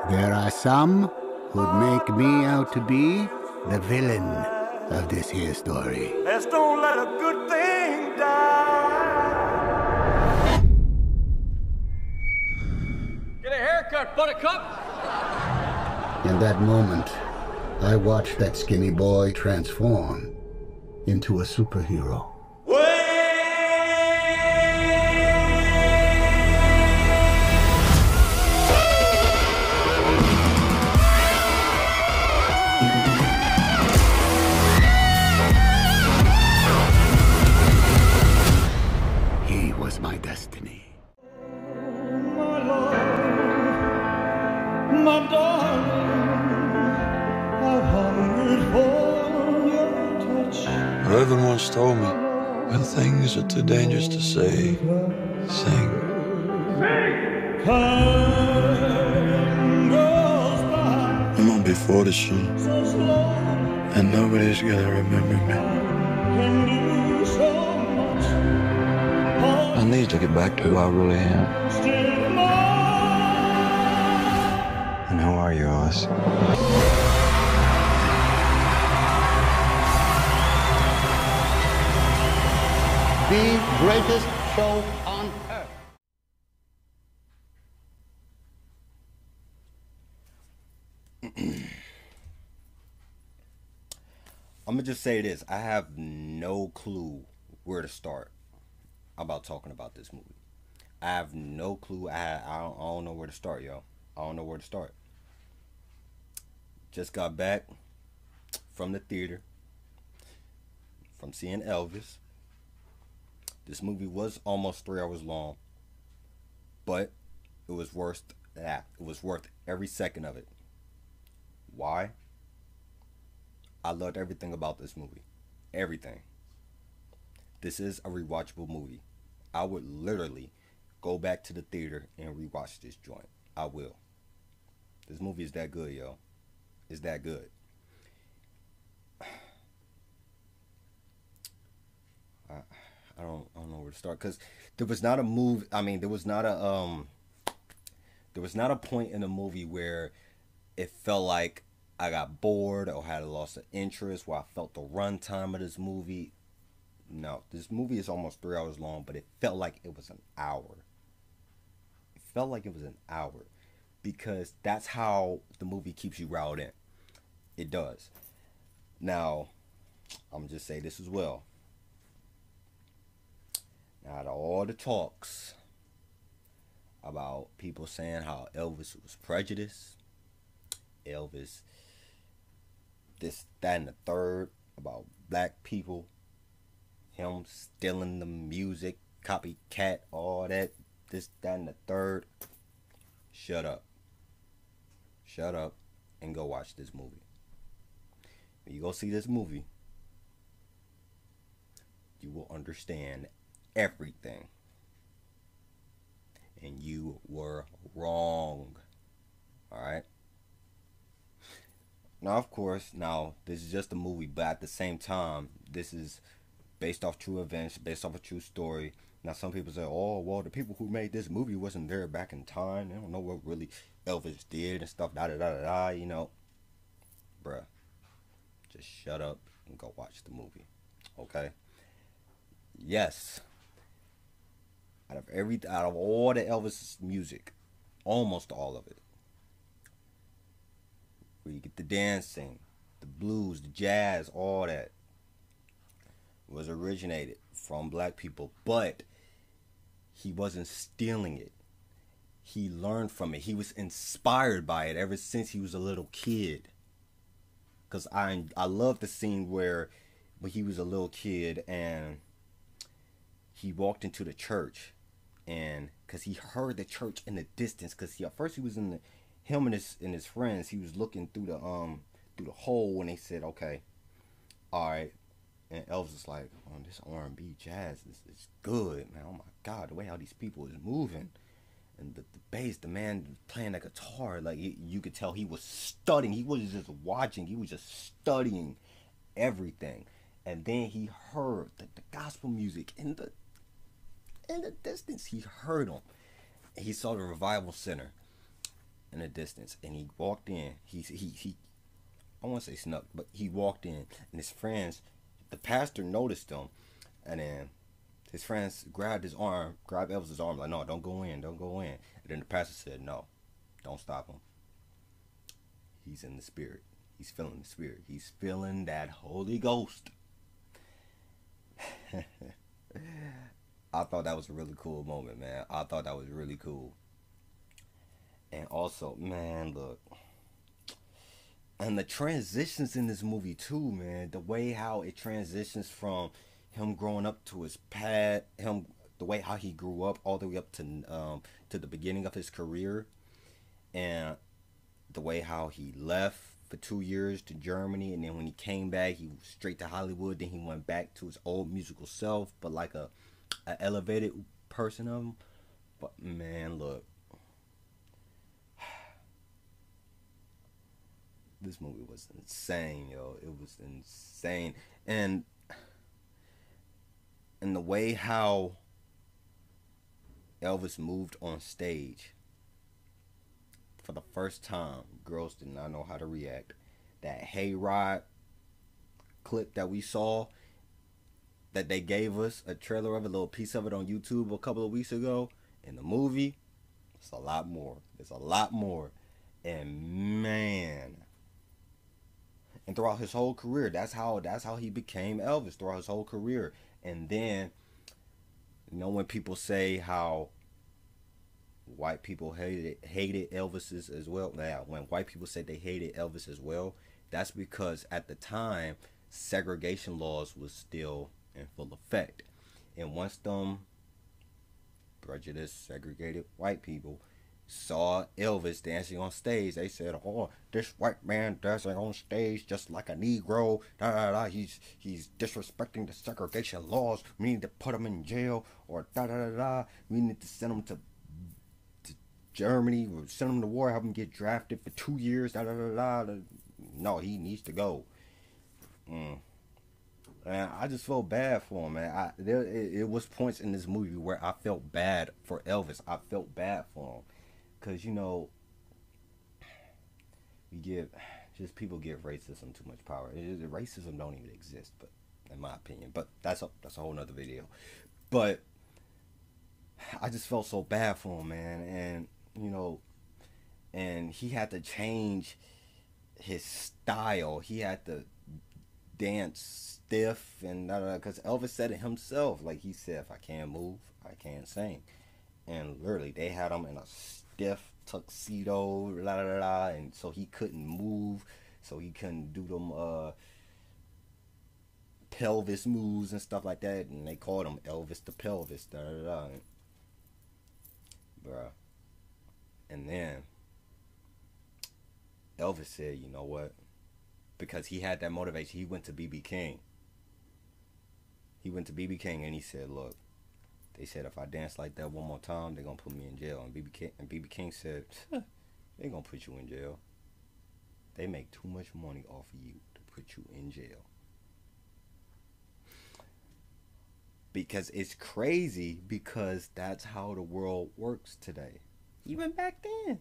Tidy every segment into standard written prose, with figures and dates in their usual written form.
There are some who'd make me out to be the villain of this here story. Let's don't let a good thing die. Get a haircut, buttercup! In that moment, I watched that skinny boy transform into a superhero. He was my destiny. My love, my darling, I've hungered for your touch. Reverend once told me, when things are too dangerous to say, sing. Time goes by I'm gonna be 40 soon, so slow, and nobody's gonna remember me. can do so much. I need to get back to who I really am. Still more. And who are you, Oz? The greatest show on earth. I'm gonna just say this. I have no clue where to start about talking about this movie. I have no clue. I don't know where to start, yo. I don't know where to start. Just got back from the theater from seeing Elvis. This movie was almost 3 hours long, but it was worth that. It was worth every second of it. Why? I loved everything about this movie. Everything. This is a rewatchable movie. I would literally go back to the theater and rewatch this joint. I will. This movie is that good, yo. It's that good. I don't know where to start, because there was not a move. I mean, there was not a point in the movie where it felt like I got bored or had a loss of interest, where I felt the runtime of this movie. No, this movie is almost 3 hours long, but it felt like it was an hour. It felt like it was an hour, because that's how the movie keeps you riled in. It does. Now, I'm gonna just say this as well. Now, out of all the talks about people saying how Elvis was prejudiced, Elvis this, that, and the third, about black people, him stealing the music, copycat, all that, this, that, and the third. Shut up. Shut up and go watch this movie. When you go see this movie, you will understand everything. And you were wrong. Alright? Now, of course, this is just a movie, but at the same time, this is based off true events, based off a true story. Now, some people say, oh, well, the people who made this movie wasn't there back in time. They don't know what really Elvis did and stuff, da-da-da-da-da, you know. Bruh, just shut up and go watch the movie, okay? Yes. Out of all the Elvis music, almost all of it, where you get the dancing, the blues, the jazz, all that, was originated from black people, but he wasn't stealing it. He learned from it. He was inspired by it ever since he was a little kid. Because I love the scene where when he was a little kid and he walked into the church, and because he heard the church in the distance, because at first he was in the, him and his friends, he was looking through the hole, and they said, okay, all right. And Elvis was like, oh, this R&B jazz is good, man. Oh my God, the way how these people is moving, and the bass, the man playing the guitar, like you could tell he was studying. He wasn't just watching, he was just studying everything. And then he heard the gospel music in the distance. He heard them. He saw the revival center. in the distance, and he walked in. He I won't say snuck, but he walked in, and his friends, the pastor noticed him, and then his friends grabbed Elvis's arm, like, no, don't go in, don't go in. And then the pastor said, no, don't stop him. He's in the spirit. He's feeling the spirit. He's feeling that Holy Ghost. I thought that was a really cool moment, man. I thought that was really cool. And also, man, look. And the transitions in this movie too, man. The way how it transitions from him growing up to his the way how he grew up all the way up to the beginning of his career, and the way how he left for 2 years to Germany, and then when he came back, he was straight to Hollywood. Then he went back to his old musical self, but like a elevated person of him. But man, look. This movie was insane, yo. It was insane. And the way how Elvis moved on stage, for the first time, girls did not know how to react. That Hayride clip that we saw, that they gave us a trailer of, a little piece of it on YouTube a couple of weeks ago, in the movie, it's a lot more. There's a lot more. And man, and throughout his whole career, that's how he became Elvis, throughout his whole career. And then, you know, when people say how white people hated Elvis as well, yeah, when white people say they hated Elvis as well, that's because at the time, segregation laws was still in full effect. And once them prejudiced, segregated white people saw Elvis dancing on stage, they said, oh, this white man dancing on stage just like a Negro, he's disrespecting the segregation laws, we need to put him in jail, or we need to send him to Germany, or send him to war, have him get drafted for 2 years, no, he needs to go. And I just felt bad for him, man. It was points in this movie where I felt bad for Elvis. I felt bad for him. Because, you know, people give racism too much power. Racism don't even exist, but in my opinion. But that's a whole nother video. But I just felt so bad for him, man. And, you know, and he had to change his style. He had to dance stiff, and because Elvis said it himself. Like, he said, if I can't move, I can't sing. And literally, they had him in a stiff tuxedo, and so he couldn't move, so he couldn't do them pelvis moves and stuff like that, and they called him Elvis the Pelvis, bruh. And then Elvis said, you know what, because he had that motivation, he went to BB King. And he said, look, they said if I dance like that one more time, they're going to put me in jail. And BB King said, they're going to put you in jail. They make too much money off of you to put you in jail. Because it's crazy, because that's how the world works today. Even back then.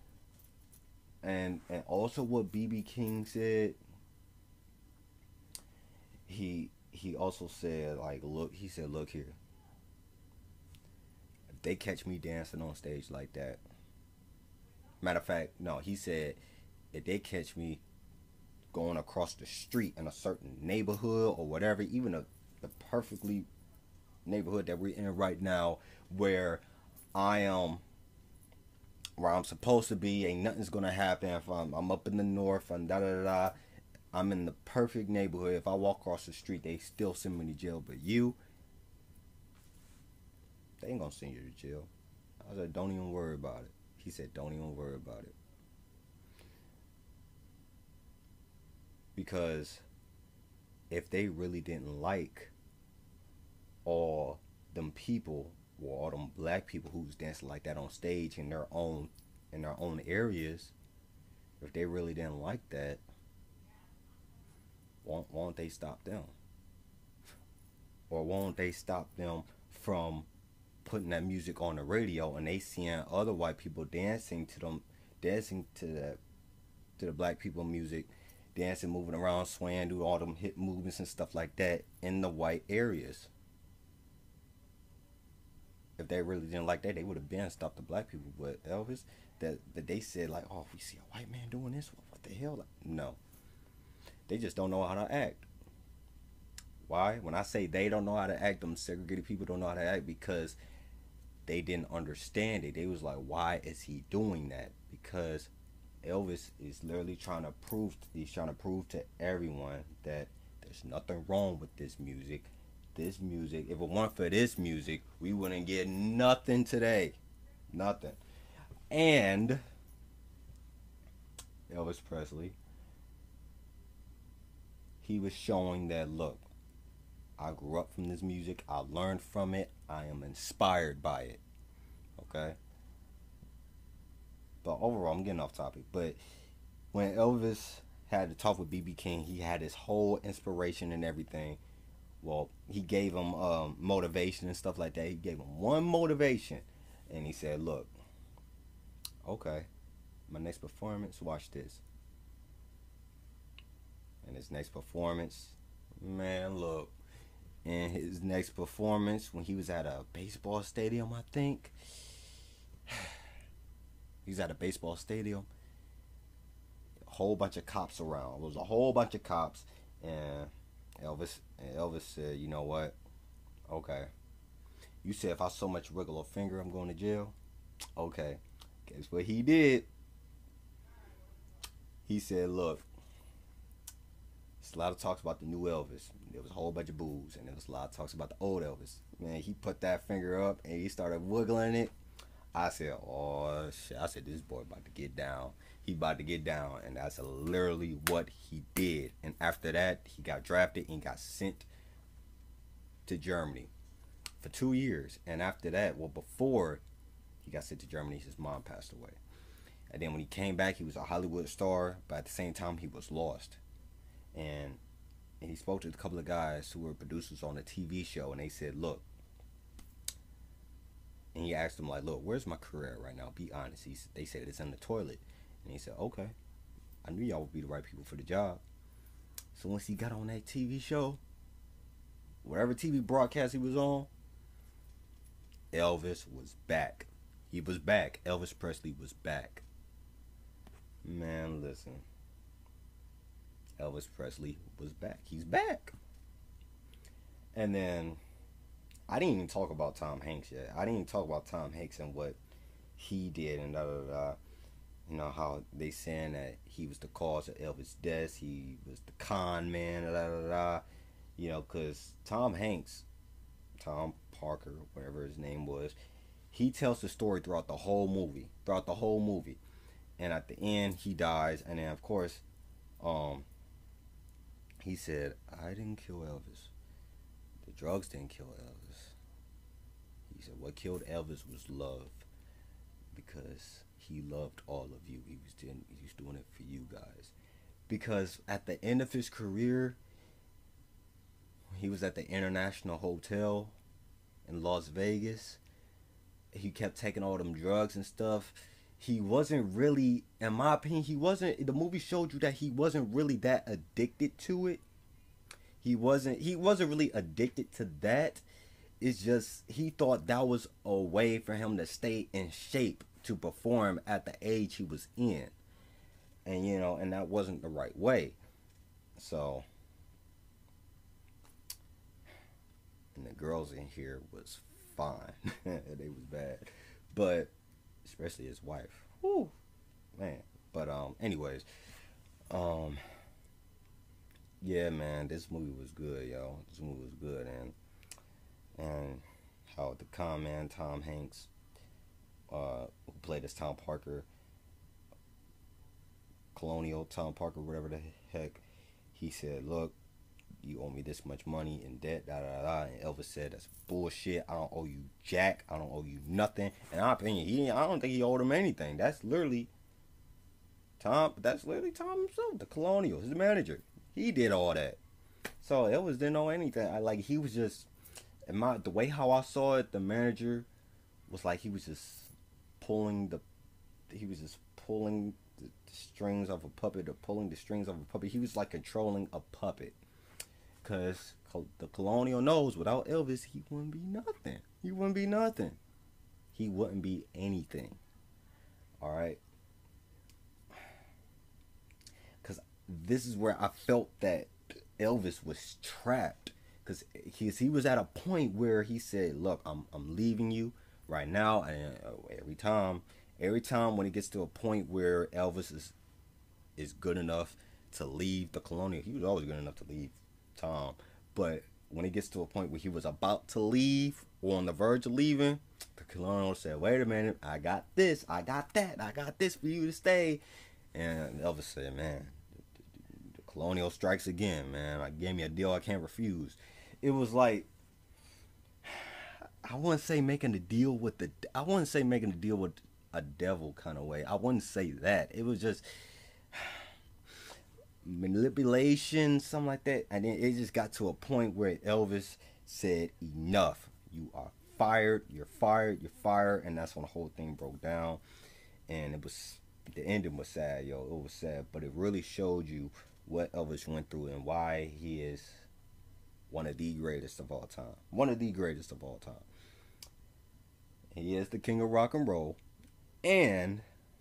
And also what BB King said, he also said, like, look here. They catch me dancing on stage like that. Matter of fact, no, he said, if they catch me going across the street in a certain neighborhood or whatever, even the perfectly neighborhood that we're in right now, where I'm supposed to be, ain't nothing's gonna happen. If I'm up in the north and I'm in the perfect neighborhood. If I walk across the street, they still send me to jail. But you, they ain't gonna send you to jail. I said, don't even worry about it. He said, don't even worry about it. Because if they really didn't like all them people, or all them black people who's dancing like that on stage in their own areas, if they really didn't like that, won't they stop them? Or won't they stop them from putting that music on the radio, and they seeing other white people dancing to them, dancing to the black people music, dancing, moving around, swaying, do all them hip movements and stuff like that in the white areas. If they really didn't like that, they would have been stopped the black people. But Elvis, that they said like, oh, if we see a white man doing this, what the hell? No, they just don't know how to act. Why? When I say they don't know how to act, them segregated people don't know how to act because they didn't understand it. They was like, why is he doing that? Because Elvis is literally trying to prove to everyone that there's nothing wrong with this music. This music, if it weren't for this music, we wouldn't get nothing today. Nothing. And Elvis Presley, he was showing that, look, I grew up from this music. I learned from it. I am inspired by it. Okay? But overall, I'm getting off topic. But when Elvis had to talk with B.B. King, he had his whole inspiration and everything. Well, he gave him motivation and stuff like that. He gave him one motivation. And he said, look, okay, my next performance, watch this. And his next performance, man, look. In his next performance, when he was at a baseball stadium, I think. He was at a baseball stadium. A whole bunch of cops around. There was a whole bunch of cops. And Elvis said, you know what? Okay. You said if I so much wiggle a finger, I'm going to jail? Okay. Guess what he did? He said, look, there's a lot of talks about the new Elvis. There was a whole bunch of boos, and there was a lot of talks about the old Elvis. Man, he put that finger up, and he started wiggling it. I said, oh, shit. I said, this boy about to get down. He about to get down, and that's literally what he did. And after that, he got drafted and got sent to Germany for 2 years. And after that, well, before he got sent to Germany, his mom passed away. And then when he came back, he was a Hollywood star, but at the same time, he was lost. And he spoke to a couple of guys who were producers on a TV show, and they said, look, and he asked them, like, look, where's my career right now? Be honest. They said it's in the toilet. And he said, okay, I knew y'all would be the right people for the job. So once he got on that TV show, whatever TV broadcast he was on, Elvis was back. He was back. Elvis Presley was back. Man, listen. Elvis Presley was back. He's back. And then, I didn't even talk about Tom Hanks yet. I didn't even talk about Tom Hanks and what he did and da-da-da. You know, how they saying that he was the cause of Elvis' death. He was the con man, da-da-da-da. You know, because Tom Hanks, Tom Parker, whatever his name was, he tells the story throughout the whole movie. And at the end, he dies. And then, of course, he said, I didn't kill Elvis. The drugs didn't kill Elvis. He said, what killed Elvis was love. Because he loved all of you. He was doing it for you guys. Because at the end of his career, he was at the International Hotel in Las Vegas. He kept taking all them drugs and stuff. He wasn't really, in my opinion, the movie showed you that he wasn't really that addicted to it. He wasn't really addicted to that. It's just, he thought that was a way for him to stay in shape to perform at the age he was in. And, you know, and that wasn't the right way. So, and the girls in here was fine. They was bad. But, especially his wife. Whew, man. But, anyways. Yeah, man, this movie was good, yo. This movie was good. And how the con man, Tom Hanks, who played as Tom Parker, Colonial Tom Parker, whatever the heck, he said, look, you owe me this much money in debt, da-da-da-da. And Elvis said, that's bullshit. I don't owe you jack. I don't owe you nothing. In my opinion, I don't think he owed him anything. That's literally Tom himself, the Colonial, his manager. He did all that. So Elvis didn't know anything. He was just, the way how I saw it, the manager was like, he was just pulling pulling the strings of a puppet or pulling the strings of a puppet. He was like controlling a puppet. Because the Colonial knows without Elvis, he wouldn't be nothing. He wouldn't be nothing. He wouldn't be anything. All right? Because this is where I felt that Elvis was trapped. Because he was at a point where he said, look, I'm leaving you right now. And every time when it gets to a point where Elvis is good enough to leave the Colonial, he was always good enough to leave Tom, but when it gets to a point where he was about to leave or on the verge of leaving, the Colonial said, wait a minute, I got this, I got that, I got this for you to stay. And Elvis said, man, the Colonial strikes again, man. I gave me a deal I can't refuse. It was like, I wouldn't say making a deal with a devil kind of way. I wouldn't say that. It was just manipulation, something like that. And then it just got to a point where Elvis said, enough. You are fired. You're fired. You're fired. And that's when the whole thing broke down. And the ending was sad, yo. It was sad. But it really showed you what Elvis went through and why he is one of the greatest of all time. One of the greatest of all time. He is the king of rock and roll. And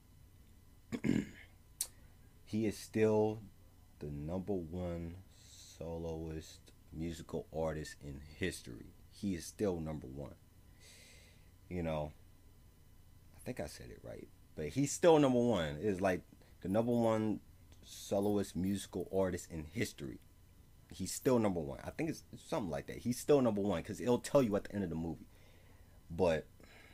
he is still the #1 soloist musical artist in history. He is still #1. You know, I think I said it right, but he's still #1. It's like the #1 soloist musical artist in history. He's still #1. I think it's something like that. He's still #1 because it'll tell you at the end of the movie. But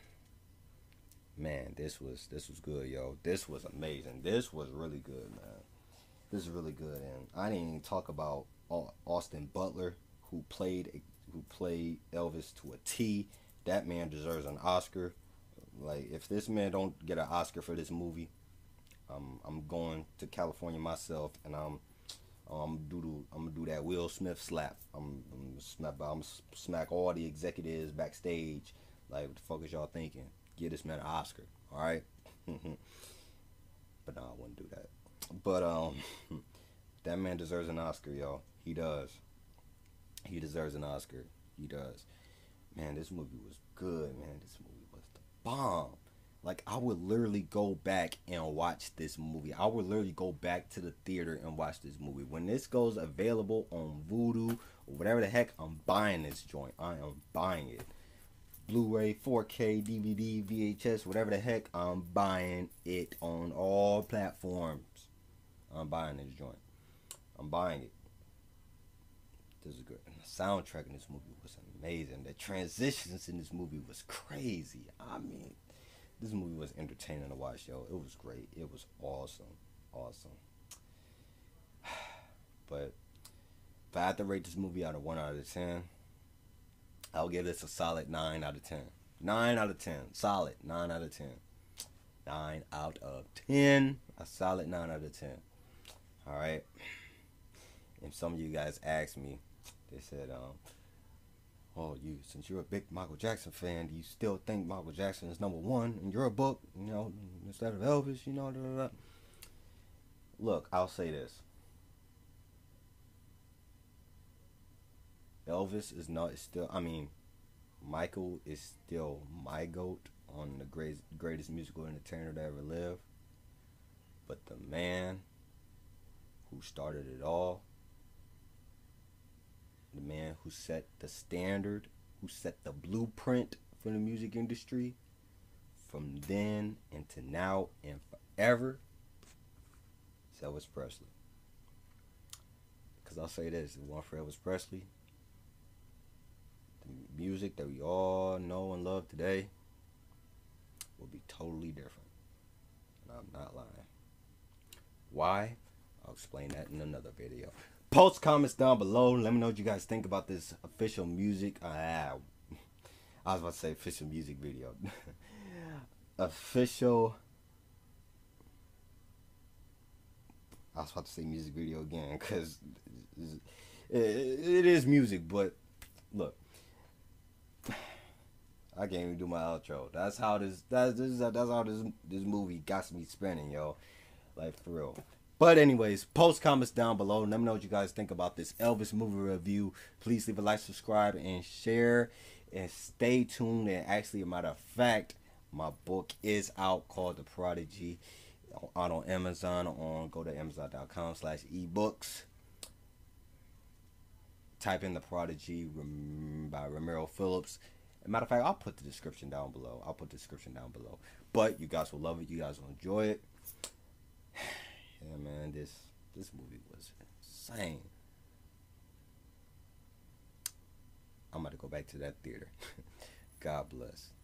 man, this was good, yo. This was amazing. This was really good, man. This is really good. And I didn't even talk about Austin Butler, who played Elvis to a T. That man deserves an Oscar. Like, if this man don't get an Oscar for this movie, I'm going to California myself, and I'm gonna do that Will Smith slap. I'm smack all the executives backstage. Like, what the fuck is y'all thinking? Give this man an Oscar, all right? But no, I wouldn't do that. But that man deserves an Oscar, y'all. He does. He deserves an Oscar. He does. Man, this movie was good, man. This movie was the bomb. Like, I would literally go back and watch this movie. I would literally go back to the theater and watch this movie. When this goes available on Vudu or whatever the heck, I'm buying this joint. I am buying it. Blu-ray, 4K, DVD, VHS, whatever the heck, I'm buying it on all platforms. I'm buying this joint. I'm buying it. This is good. And the soundtrack in this movie was amazing. The transitions in this movie was crazy. I mean, this movie was entertaining to watch, yo. It was great. It was awesome. Awesome. But if I had to rate this movie out of 1 out of 10, I'll give this a solid 9 out of 10. 9 out of 10. Solid 9 out of 10. 9 out of 10. A solid 9 out of 10. Alright. And some of you guys asked me, they said, oh, since you're a big Michael Jackson fan, do you still think Michael Jackson is #1 in your book, you know, instead of Elvis, you know, da, da, da. Look, I'll say this. Elvis is still, I mean, Michael is still my GOAT on the greatest musical entertainer to ever live. But the man who started it all, the man who set the standard, who set the blueprint for the music industry, from then and to now and forever, is Elvis Presley. Because I'll say this, if it weren't for Elvis Presley, the music that we all know and love today will be totally different. And I'm not lying. Why? I'll explain that in another video. Post comments down below. Let me know what you guys think about this official music. I was about to say official music video. Official. I was about to say music video again because it is music, but look. I can't even do my outro. That's how this movie got me spinning, yo. Like for real. But anyways, post comments down below. Let me know what you guys think about this Elvis movie review. Please leave a like, subscribe, and share. And stay tuned. And actually, a matter of fact, my book is out called The Prodigy. Out on Amazon. Go to amazon.com/ebooks. Type in The Prodigy by Ramiro Phillips. As a matter of fact, I'll put the description down below. But you guys will love it. You guys will enjoy it. Yeah, man, this movie was insane. I'm about to go back to that theater. God bless.